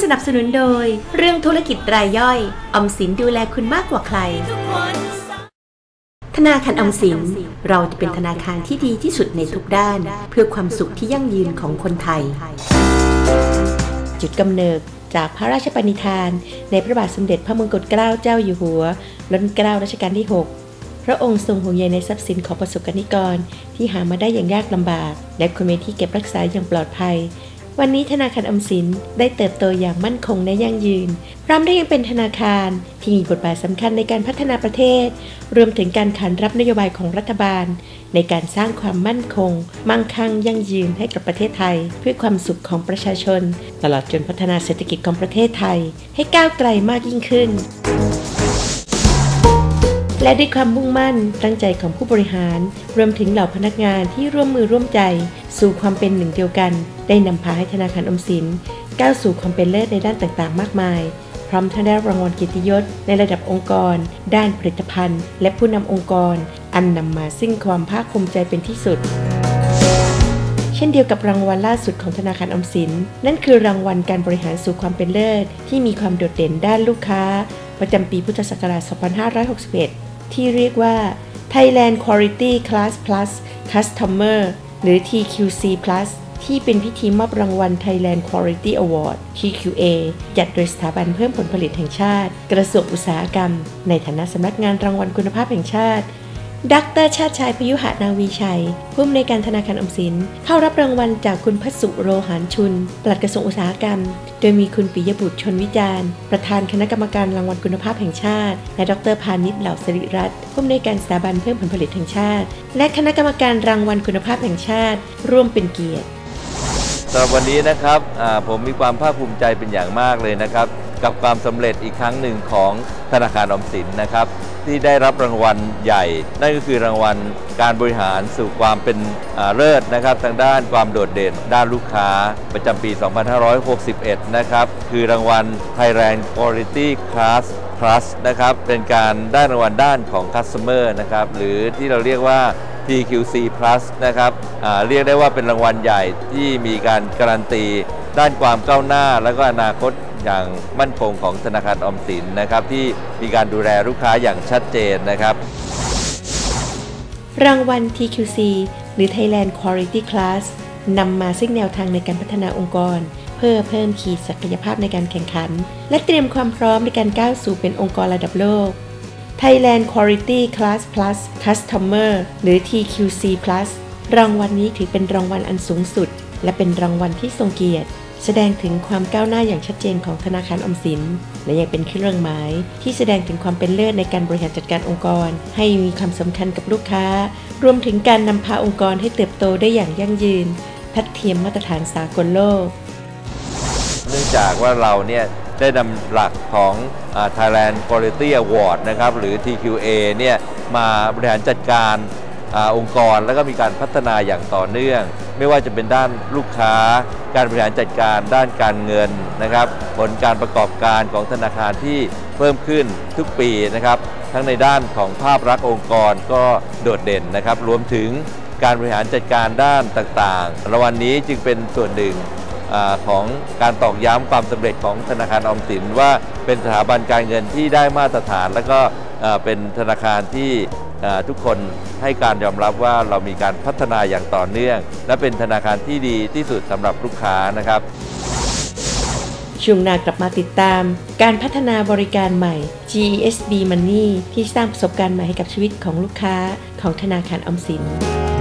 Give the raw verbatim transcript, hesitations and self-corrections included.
นับสนุนโดยเรื่องธุรกิจรายย่อยออมสินดูแลคุณมากกว่าใครธนาคารออมสินเราจะเป็นธนาคารที่ดีที่สุดในทุกด้านเพื่อความสุขที่ยั่งยืนของคนไทยจุดกำเนิดจากพระราชปณิธานในพระบาทสมเด็จพระมงกุฎเกล้าเจ้าอยู่หัวรัชกาลรัชกาลที่หกพระองค์ทรงห่วงใยในทรัพย์สินของประสบกนิกรที่หามาได้อย่างยากลำบากและควรมีที่เก็บรักษาอย่างปลอดภัยวันนี้ธนาคารออมสินได้เติบโตอย่างมั่นคงและยั่งยืนพร้อมได้ยังเป็นธนาคารที่มีบทบาทสำคัญในการพัฒนาประเทศรวมถึงการขานรับนโยบายของรัฐบาลในการสร้างความมั่นคงมั่งคั่งยั่งยืนให้กับประเทศไทยเพื่อความสุขของประชาชนตลอดจนพัฒนาเศรษฐกิจของประเทศไทยให้ก้าวไกลมากยิ่งขึ้นและด้วยความมุ่งมั่นตั้งใจของผู้บริหารรวมถึงเหล่าพนักงานที่ร่วมมือร่วมใจสู่ความเป็นหนึ่งเดียวกันได้นำพาให้ธนาคารออมสินก้าวสู่ความเป็นเลิศในด้านต่างๆมากมายพร้อมทั้งได้รับรางวัลเกียรติยศในระดับองค์กรด้านผลิตภัณฑ์และผู้นำองค์กรอันนำมาซึ่งความภาคภูมิใจเป็นที่สุดเช่นเดียวกับรางวัลล่าสุดของธนาคารออมสินนั่นคือรางวัลการบริหารสู่ความเป็นเลิศที่มีความโดดเด่นด้านลูกค้าประจำปีพุทธศักราช สองพันห้าร้อยหกสิบเอ็ด ที่เรียกว่า Thailand Quality Class Plus Customer หรือ ที คิว ซี Plus ที่เป็นพิธีมอบรางวัล Thailand Quality Award ที คิว เอ จัดโดยสถาบันเพิ่มผลผลิตแห่งชาติกระทรวงอุตสาหกรรมในฐานะสำนักงานรางวัลคุณภาพแห่งชาติดร.ชาติชายพยุหนาวีชัยผู้อำนวยการธนาคารออมสินเข้ารับรางวัลจากคุณพัสุโรหานชุนปลัดกระทรวงอุตสาหกรรมโดยมีคุณปิยบุตรชนวิจารณ์ประธานคณะกรรมการรางวัลคุณภาพแห่งชาติและดร.พานิชเหล่าสิริรัตน์ผู้อำนวยการสถาบันเพิ่มผลผลิตแห่งชาติและคณะกรรมการรางวัลคุณภาพแห่งชาติร่วมเป็นเกียรติสำหรับวันนี้นะครับผมมีความภาคภูมิใจเป็นอย่างมากเลยนะครับกับความสำเร็จอีกครั้งหนึ่งของธนาคารออมสินนะครับที่ได้รับรางวัลใหญ่นั่นก็คือรางวัลการบริหารสู่ความเป็นเลิศนะครับทางด้านความโดดเด่นด้านลูกค้าประจำปี สองพันห้าร้อยหกสิบเอ็ด นะครับคือรางวัล Thailand Quality Class Plus นะครับเป็นการได้รางวัลด้านของ Customer นะครับหรือที่เราเรียกว่า ที คิว ซี Plus นะครับเรียกได้ว่าเป็นรางวัลใหญ่ที่มีการการันตีด้านความก้าวหน้าและก็อนาคตอย่างมั่นคงของธนาคารออมสินนะครับที่มีการดูแลลูกค้าอย่างชัดเจนนะครับรางวัล ที คิว ซี หรือ Thailand Quality Class นำมาซึ่งแนวทางในการพัฒนาองค์กรเพื่อเพิ่มขีดศักยภาพในการแข่งขันและเตรียมความพร้อมในการก้าวสู่เป็นองค์กรระดับโลก Thailand Quality Class Plus Customer หรือ ที คิว ซี Plus รางวัลนี้ถือเป็นรางวัลอันสูงสุดและเป็นรางวัลที่ทรงเกียรติแสดงถึงความก้าวหน้าอย่างชัดเจนของธนาคารออมสินและยังเป็นเครื่องหมายที่แสดงถึงความเป็นเลิศในการบริหารจัดการองค์กรให้มีความสำคัญกับลูกค้ารวมถึงการนำพาองค์กรให้เติบโตได้อย่างยั่งยืนทัดเทียมมาตรฐานสากลโลกเนื่องจากว่าเราเนี่ยได้นำหลักของ Thailand Quality Award นะครับหรือ ที คิว เอ เนี่ยมาบริหารจัดการองค์กรแล้วก็มีการพัฒนาอย่างต่อเนื่องไม่ว่าจะเป็นด้านลูกค้าการบริหารจัดการด้านการเงินนะครับผลการประกอบการของธนาคารที่เพิ่มขึ้นทุกปีนะครับทั้งในด้านของภาพลักษณ์องค์กรก็โดดเด่นนะครับรวมถึงการบริหารจัดการด้านต่างๆรางวัลนี้จึงเป็นส่วนหนึ่งของการตอกย้ำความสำเร็จของธนาคารออมสินว่าเป็นสถาบันการเงินที่ได้มาตรฐานและก็เป็นธนาคารที่ทุกคนให้การยอมรับว่าเรามีการพัฒนาอย่างต่อเนื่องและเป็นธนาคารที่ดีที่สุดสำหรับลูกค้านะครับช่วงหน้ากลับมาติดตามการพัฒนาบริการใหม่ จี อี เอส บี Money ที่สร้างประสบการณ์ใหม่ให้กับชีวิตของลูกค้าของธนาคารออมสิน